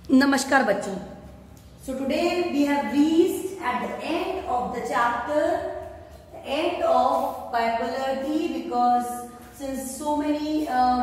नमस्कार बच्चों. So today we have reached at the end of the chapter, the end of bipolarity, because since so many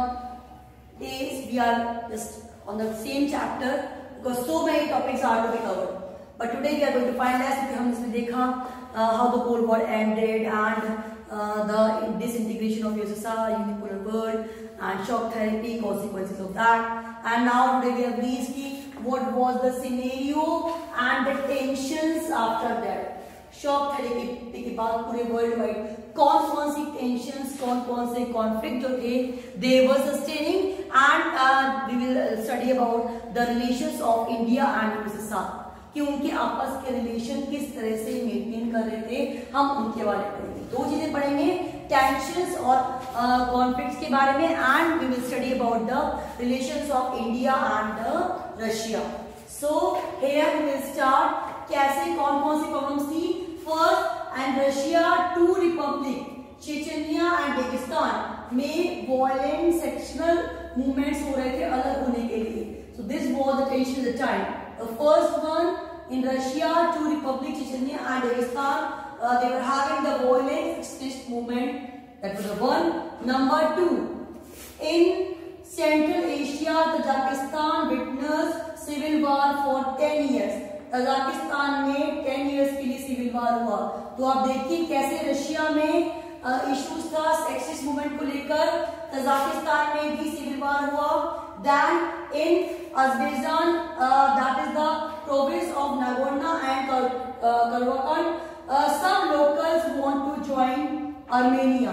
days we are just on the same chapter because so many topics are to be covered. But today we are going to finalize because हम इसमें देखा how the Cold War ended and the disintegration of USSR, unipolar world, and shock therapy, consequences of that. And now today we have reached what was the scenario and the tensions after that. Shock therapy के बाद पूरे world wide कौन सी tensions कौन से conflict जो थे they were sustaining and we will study about the relations of India and USSR कि उनके आपस के रिलेशन किस तरह से मेंटेन कर रहे थे. हम उनके बारे में पढ़ेंगे. दो चीजें पढ़ेंगे, टेंशंस और कॉन्फ्लिक्ट्स के बारे में, and we will study about the relations of India and Russia. So here we will start. कैसे कौन सी प्रॉब्लम्स थी. First, and Russia two republic Chechnya and Dagestan में वॉयलेंट सेक्शनल मूवमेंट्स हो रहे थे अलग होने के लिए. So this was the tension at the time. The first one, in Russia, two republics, Chechnya and Dagestan, they were having the violent extremist movement. That was the one. Number two, in Central Asia, Tajikistan witnessed civil war for 10 years. Tajikistan में 10 years के लिए civil war हुआ. तो आप देखिए कैसे Russia में issues था सेक्सिस्ट मूवमेंट को लेकर. तजाकिस्तान में भी सिविल वार हुआ. Then in Azerbaijan, that is the province of Nagorno and Karabakh, some locals want to join Armenia.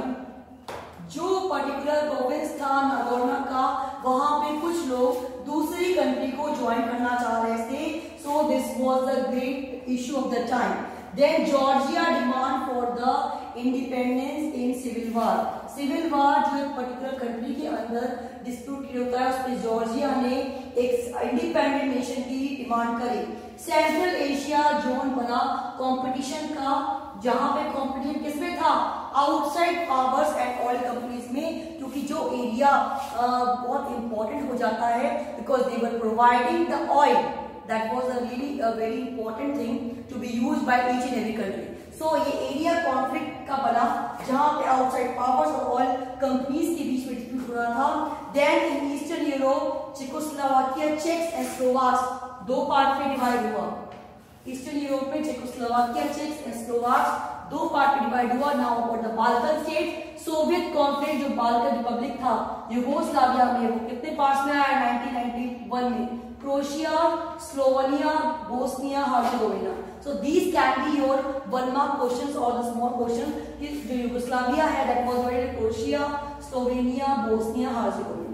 जो पर्टिकुलर प्रोविंस था नागोर्नो का, वहां पे कुछ लोग दूसरी कंट्री को ज्वाइन करना चाह रहे थे. So this was the great issue of the time. Then Georgia demand for the independence in civil war. Civil war जो एक पर्टिकुलर कंट्री के अंदर डिस्प्यूट होता है, उस पर जॉर्जिया ने एक इंडिपेंडेंट नेशन की डिमांड करी. सेंट्रल एशिया जोन बना कंपटीशन का, जहां पे कंपटीशन किसमें था, outside powers and oil companies में, क्योंकि जो एरिया बहुत इंपॉर्टेंट हो जाता है because they were providing the oil. That was a very important thing to be used by each and every country. सो ये एरिया कॉन्फ्लिक्ट का बना जहां पे आउटसाइड पावर्स और ऑयल कंपनीज के बीच में डिस्प्यूट हो रहा था. Then in eastern Europe Czechoslovakia, Czechs and Slovaks दो पार्ट में डिवाइड हुआ. ईस्टर्न यूरोप में चेकोस्लोवाकिया, चेक्स एंड स्लोवाक्स दो पार्ट में डिवाइड हुआ. Now about the Balkan state. Soviet conflict जो बाल्कन रिपब्लिक था यूगोस्लाविया में, वो कितने पार्ट्स में आया 1991 में. Croatia, Slovenia, Bosnia, Herzegovina. So these can be your one mark questions or the small question. जो यूगोस्लाविया है that was divided Croatia, Slovenia, Bosnia, Herzegovina.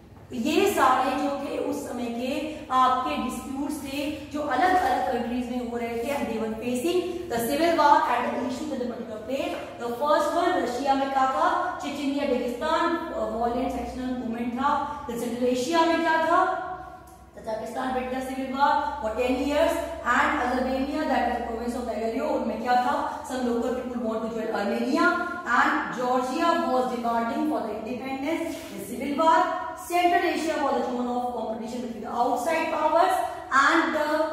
ये सारे जो थे उस समय के आपके डिस्प्यूट्स थे जो अलग अलग कंट्रीज में हो रहे थे. And they were facing the civil war and the issues in the particular place. The first one Russia में क्या था, Chechnya, Dagestan violent sectional movement था. सेंट्रल एशिया में क्या था, Tajikistan witnessed civil war for 10 years, and Albania, that is the province of Nagalia, उनमें क्या था, some local people want to join Armenia, and Georgia was demanding for the independence in civil war. Central Asia was a zone of competition between the outside powers and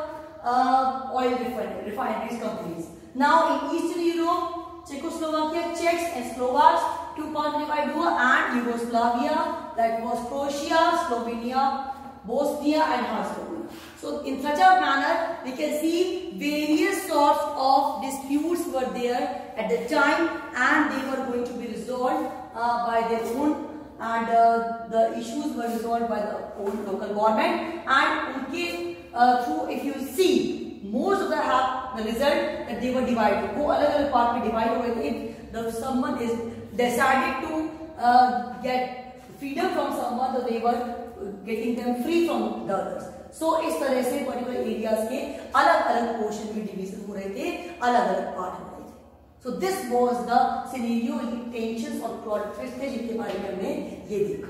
the oil refineries companies. Now in Eastern Europe, Czechoslovakia, Czechs and Slovaks two parts divided हुआ, and Yugoslavia, that was Croatia, Slovenia, Bosnia and Herzegovina. So in such a manner we can see various sorts of disputes were there at the time, and they were going to be resolved by their own, and the issues were resolved by the own local government. And unke through, if you see, most of the result that they were divided, वो अलग अलग part में divide हो गए थे. If someone is decided to get freedom from someone, so they were getting them free from the others. So इस तरह से पर्टिकुलर एरियाज के अलग अलग पोर्शन में डिवीजन हो रहे थे, अलग अलग पार्ट हो रहे थे. So this was the scenario, tensions और conflicts थे जिनके बारे में हमने ये देखा.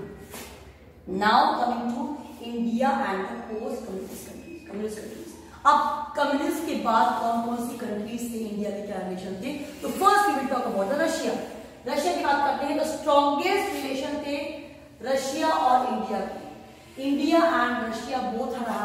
Now coming to India and the post communist countries. अब कम्युनिस्ट के बाद कौन सी कंट्रीज से इंडिया के क्या रिलेशन थे. तो first we will talk about the Russia. Russia की बात करते हैं. द स्ट्रॉन्गेस्ट रिलेशन थे रशिया और इंडिया के. India and Russia both are having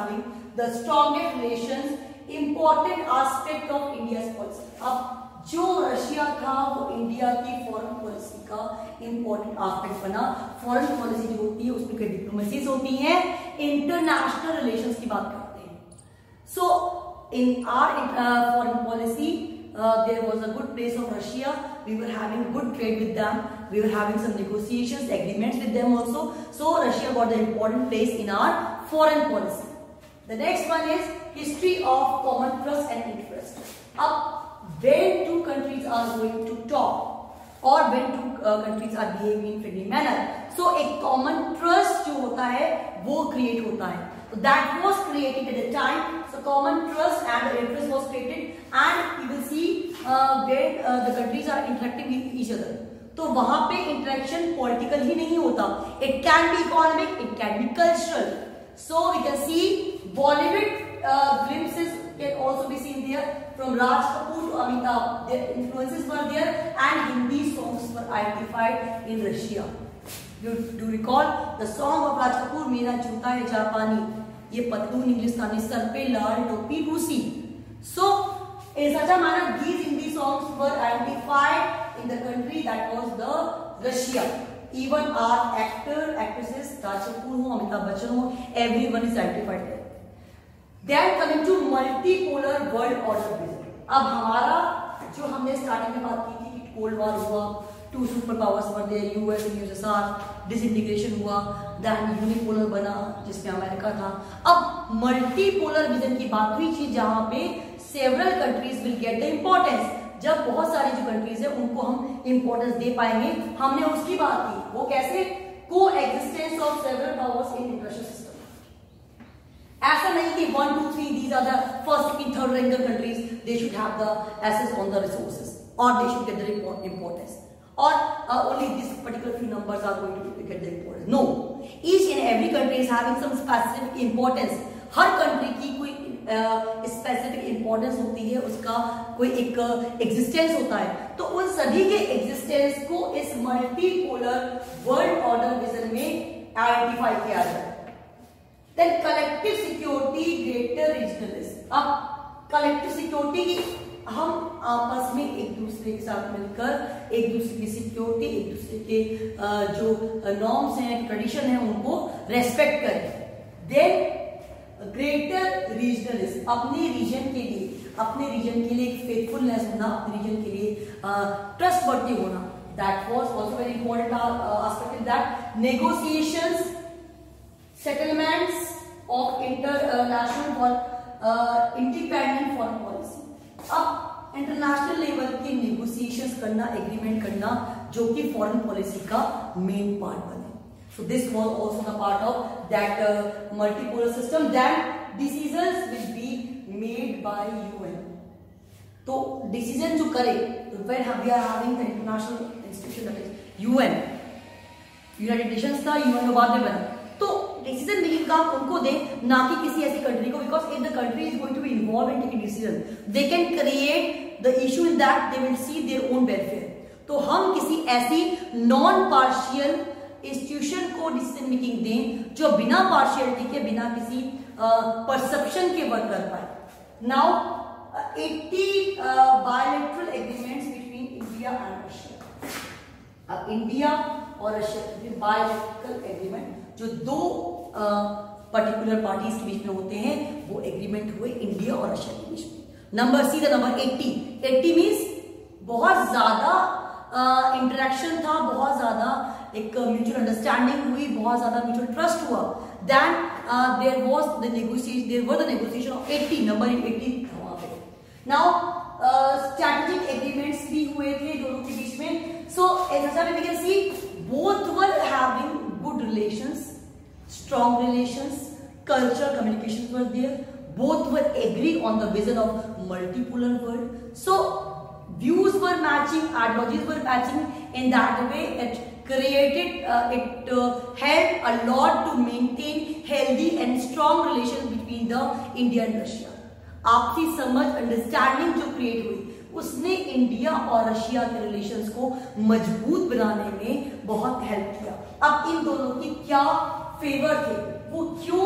the strongest relations, important aspect of India's policy. अब जो रशिया था वो इंडिया की फॉरेन पॉलिसी का इंपॉर्टेंट एस्पेक्ट बना। फॉरेन पॉलिसी जो होती है उसमें कई डिप्लोमेसीज होती हैं, इंटरनेशनल रिलेशंस की बात करते हैं। So in our foreign policy there was a good place of Russia. We were having good trade with them. We were having some negotiations, agreements with them also. So Russia got the important place in our foreign policy. The next one is history of common trust and interest. अब when two countries are going to talk or when two countries are behaving in friendly manner, so a common trust जो होता है वो create होता है. So that was created at the time. So common trust and interest was created, and you will see when the countries are interacting with each other. तो वहां पे interaction political ही नहीं होता. It can be economic, it can be cultural. So we can see Bollywood glimpses can also be seen there. From Raj Kapoor to Amitabh, their influences were there, and Hindi songs were identified in Russia. You do recall the song of Raj Kapoor, मेरा जूता है जापानी, ये पतलून इंग्लिस्तानी, sir पे लाल टोपी रूसी. So in such a manner these Hindi songs were identified in the country that was the Russia. Even our actresses, Raj Kapoor ho, Amitabh Bachchan ho, everyone is identified there. Then coming to multipolar world order vision. अब हमारा जो हमने starting में बात की थी कि cold war हुआ, two super powers were there, US and USSR, disintegration हुआ, देन यूनिपोलर बना जिसमें अमेरिका था. अब मल्टीपोलर विजन की बात हुई थी जहां पे several countries will get the importance. जब बहुत सारी जो कंट्रीज है उनको हम इंपॉर्टेंस दे पाएंगे, हमने उसकी बात की. वो कैसे? Coexistence of several powers in international system. ऐसा नहीं कि 1, 2, 3 these are the first, second, third ranked countries, they should have the access on the resources or they should get the importance, or only these particular few numbers are going to get the importance. No, each and every country is having some specific importance. हर country की कोई specific importance होती है, उसका कोई एक existence होता है. तो उन सभी के एग्जिस्टेंस को इस मल्टीपोलर वर्ल्ड ऑर्डर विजन में आइडेंटिफाई किया जाए. Then collective security, greater regionalism. अब collective security की हम आपस में एक दूसरे के साथ मिलकर एक दूसरे की सिक्योरिटी, एक दूसरे के जो नॉर्म्स हैं, ट्रेडिशन है, उनको रेस्पेक्ट करें. देन ग्रेटर रीजनलिज्म, अपने रीजन के लिए एक फेथफुलनेस होना, अपने रीजन के लिए ट्रस्टवर्दी होना. That was also very important aspect in that. Negotiations, settlements of international for independent foreign policy. अब इंटरनेशनल लेवल के नेगोशिएशंस करना, एग्रीमेंट करना, जो कि फॉरेन पॉलिसी का मेन पार्ट बने. So this was also the part of that multipolar system. That decisions will be made by UN. तो decision जो करे, when we are having the international institution that is UN, United Nations था, UN बाद में बना. तो decision making काम उनको दे, ना कि किसी ऐसी कंट्री को, because if the country is going to be involve in taking decision, they can create the issue in that they will see their own welfare. तो हम किसी ऐसी नॉन पार्शियल इंस्टीट्यूशन को डिसीजन मेकिंग दें जो बिना partiality के, बिना किसी परसेप्शन के वर्क कर पाए. Now 80 bilateral agreements between India and Russia. अब इंडिया और रशिया के बायलैटरल एग्रीमेंट जो दो पर्टिकुलर पार्टीज के बीच में होते हैं, वो एग्रीमेंट हुए इंडिया और रशिया के बीच में. Number see the number 80. 80 means बहुत ज्यादा इंटरेक्शन था, बहुत ज्यादा एक म्यूचुअल अंडरस्टैंडिंग हुई, बहुत ज्यादा म्यूचुअल ट्रस्ट हुआ. Then there was the negotiation of 80. Number 80 था वहां पे. नाउ स्ट्रैटेजिक एग्रीमेंट्स भी हुए थे दोनों के बीच में. सो ऐसा we can see both were having good relations, strong relations, cultural communications were there. Both were agree on the vision of multipolar world. So views were matching, ideologies were matching. In that way, it created, it helped a lot to maintain healthy and strong relations between the India and Russia. आपसी समझ, understanding जो create हुई, उसने India और Russia के relations को मजबूत बनाने में बहुत हेल्प किया. अब इन दोनों की क्या फेवर थे, वो क्यों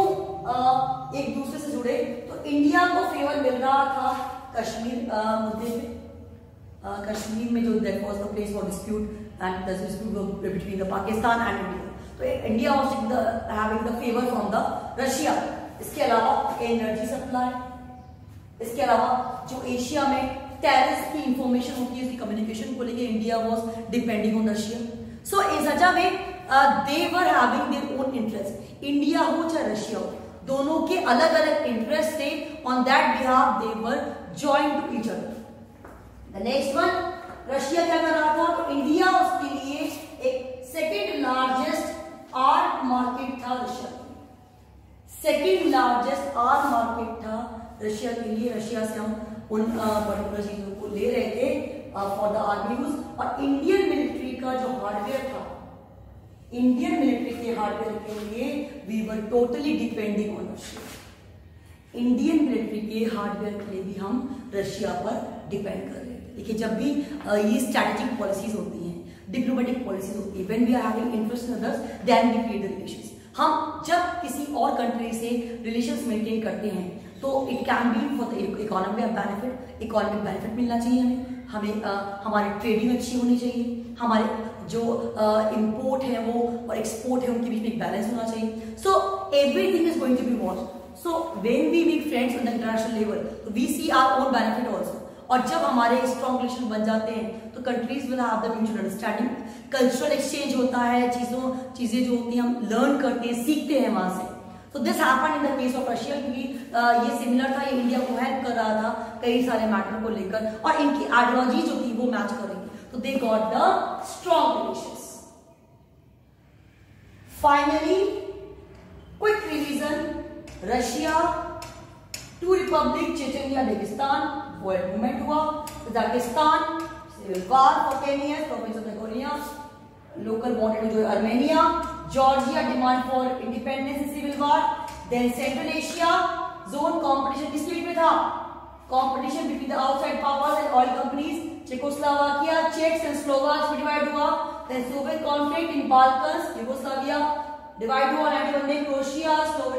एक दूसरे से जुड़े, तो इंडिया को फेवर मिल रहा था कश्मीर मुद्दे पे। कश्मीर में जो that was the place for dispute and the dispute between the Pakistan and India, तो India was having the favour from the Russia. इसके अलावा एनर्जी सप्लाई, इसके अलावा जो एशिया में टेररिस्ट की इंफॉर्मेशन होती है उसकी कम्युनिकेशन को लेके India was depending on Russia. So in such a way they were having their own interest, India हो चाहे रशिया हो, दोनों के अलग अलग इंटरेस्ट थे। On that behalf they were joined to each other. The next one, Russia क्या कर रहा था, तो इंडिया उसके लिए एक सेकेंड लार्जेस्ट आर्ट मार्केट था रशिया के लिए, सेकेंड लार्जेस्ट आर्ट मार्केट था रशिया के लिए। रशिया से हम उन पर्टिकुलर चीजों को ले रहे थे फॉर द आर्मी यूज। और इंडियन मिलिट्री का जो हार्डवेयर था, इंडियन मिलिट्री के हार्डवेयर के लिए we were totally depending on Russia. Indian military के हार्डवेयर के लिए भी हम रशिया पर डिपेंड कर रहे थे। देखिए जब भी ये स्ट्रैटेजिक पॉलिसीज होती हैं, डिप्लोमेटिक पॉलिसीज होती है, when we are having interest in others then we create the relations. हम जब किसी और कंट्री से रिलेशंस मेंटेन करते हैं तो it can be for the economic benefit, economic benefit मिलना चाहिए हमें हमारी ट्रेडिंग अच्छी होनी चाहिए, हमारे जो इंपोर्ट है वो और एक्सपोर्ट है उनके बीच में एक बैलेंस होना चाहिए। So everything is going to be watch. So when we make friends on the international level, तो we see our own benefit also. और जब हमारे स्ट्रॉन्ग रिलेशन बन जाते हैं तो countries will have the mutual understanding, cultural exchange होता है, चीजें जो होती हैं हम लर्न करते हैं, सीखते हैं वहां से। तो this happened in the case of Russia, क्योंकि ये सिमिलर था, ये इंडिया को हेल्प कर रहा था कई सारे मैटर को लेकर, और इनकी आइडियोलॉजी जो थी वो मैच करेंगी, तो they got the strong relations. Finally quick revision, Russia two republic Chechnya Dagestan वो मूवमेंट हुआ, Kazakhstan civil war for 10 years, province of Nagorno local wanted जो Armenia, Georgia demand for independence in civil war, then central Asia zone competition किसके बीच में था, competition between the outside powers and oil companies, Czechoslovakia, Czechs and Slovaks में divide हुआ, then Soviet conflict in Balkans, Yugoslavia divide हुआ 91 में, Croatia,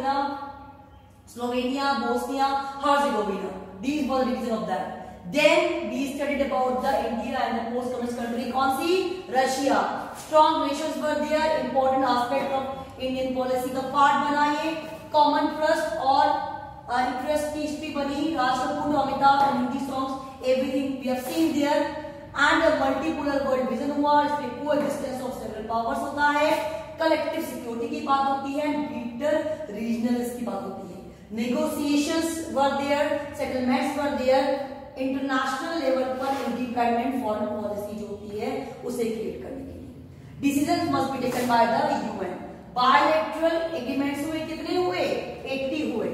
Slovenia, Bosnia, Herzegovina. These were the reason of that. Then we studied about the India and the post-communist country. कौन सी? Russia. Strong relations were there. Important aspect of Indian policy का part बनाइए. Common trust और interest की history बनी. Raj Kapoor, Amitabh and Hindi songs. Everything we have seen there. And a multipolar world vision हुआ. इसमें coexistence of several powers होता है. Collective security की बात होती है. Greater regionalism की बात होती है. Negotiations were there, settlements were there, international level पर independent foreign policy जो होती है उसे क्रिएट करने के लिए decisions must be taken by the UN. Bilateral agreements हुए, कितने हुए? 80 हुए,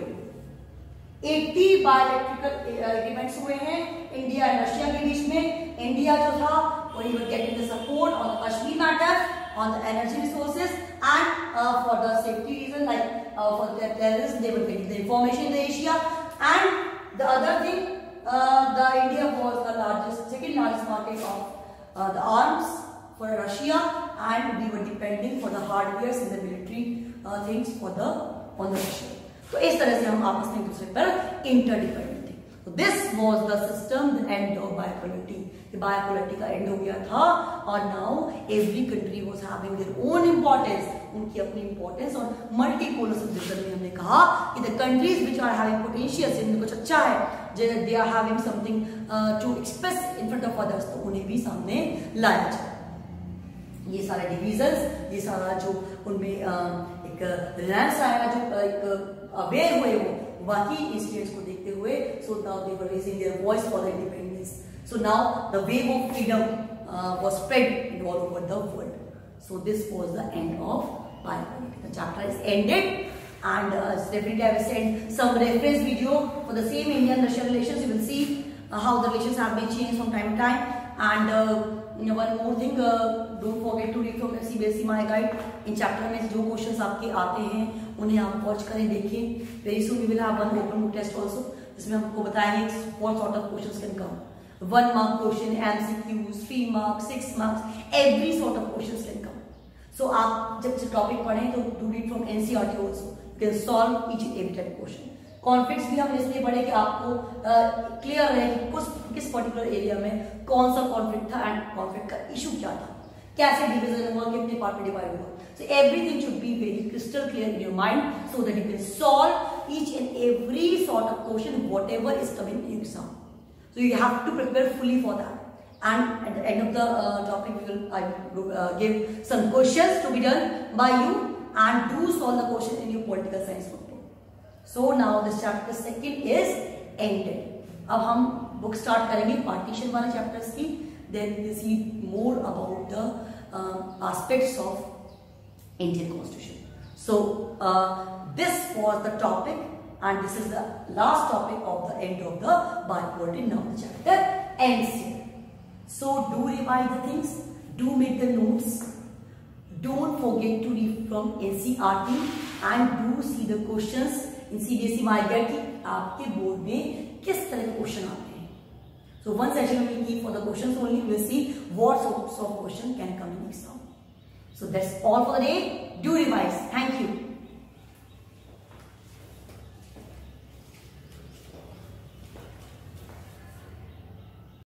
80 bilateral agreements हुए हैं इंडिया और रशिया के बीच में। इंडिया जो था वो he was getting the support on the Kashmir matter, on the energy resources and for the safety reason like for the terrorism they were getting the information in the Asia, and the other thing the India was the second largest market of the arms for Russia, and we were depending for the hardwares and the military things for the on the Russia. तो इस तरह से हम आपस में एक दूसरे पर इंटरडिपेंडेंट थे। तो this was the system, the end of bipolarity. Bipolarity का एंड हो गया था और now every country was having their own importance, उनकी अपनी इंपॉर्टेंस। और मल्टीपोलर सिस्टम में हमने कहा कि the countries which are having potential, जिनमें कुछ अच्छा है, they are having something to express in front of others, तो उन्हें भी सामने लाया जाए। ये सारे डिवीजन्स, ये सारा जो उनमें एक रैंक्स आया, जो एक अवेयर हुए वो बाकी इंसिडेंट्स को देखते हुए, so now they were raising their voice for the independence. So now the wave of freedom was spread all over the world. So this was the end of biopolitics. The chapter is ended, and definitely I will send some reference video for the same Indian-Russian relations. You will see how the relations have been changed from time to time. And one more thing, don't forget to read from CBSE My Guide. In chapter में जो questions आपके आते हैं उन्हें आप watch करें, देखें. Very soon we will have one open book test also, जिसमें हमको बताएंगे what sort of questions can come. 1 mark question, MCQs, 3 marks, 6 marks, every sort of questions can come. So आप जब टॉपिक पढ़ें तो do read from NCERT also. You can solve each and every type question. Conflicts भी हम इसलिए पढ़े कि आपको क्लियर रहे कि किस पर्टिकुलर एरिया में कौन सा कॉन्फ्लिक्ट था एंड कॉन्फ्लिक्ट का इशू क्या था, कैसे डिवीजन हुआ, कितने पार्ट में डिवाइड हुआ। So everything should be very crystal clear in your mind so that you can solve each and every sort of question whatever is coming in exam. So you have to prepare fully for that. And at the end of the topic, I will give some questions to be done by you and do solve the question in your political science book. So now this chapter second is ended. अब हम book start करेंगे partition वाले chapters की. Then we see more about the aspects of Indian Constitution. So this was the topic and this is the last topic of the end of the bipolarity. Now the chapter ends here. So do revise the things, do make the notes, don't forget to read from NCERT and do see the questions in CBSE MyGuide की आपके board में किस तरह के question आते हैं. So one session we will keep for the questions only. We will see what sorts of question can come in exam. So that's all for the day. Do revise. Thank you.